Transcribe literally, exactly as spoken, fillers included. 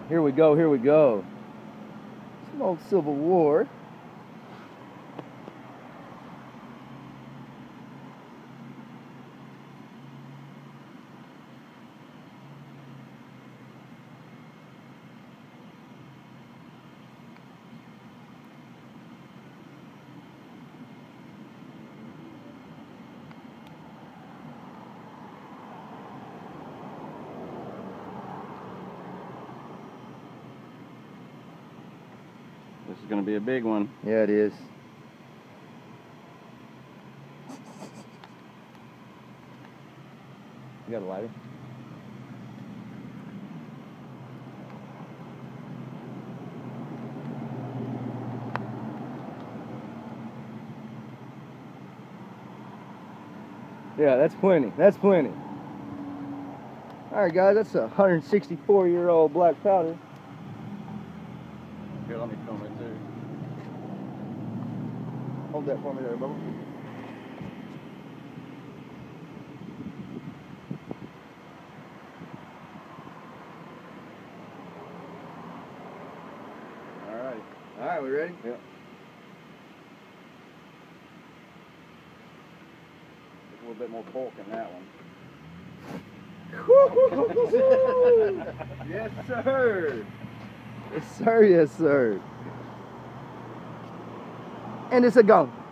Here we go, here we go. Some old Civil War. This is going to be a big one. Yeah, it is. You got a lighter? Yeah, that's plenty. That's plenty. Alright guys, that's a one hundred sixty-four year old black powder. Here, let me film it too. Hold that for me there, Bubba. Alright. Alright, we ready? Yep. There's a little bit more bulk in that one. Yes, sir. Yes, sir. Yes, sir. And it's a gone.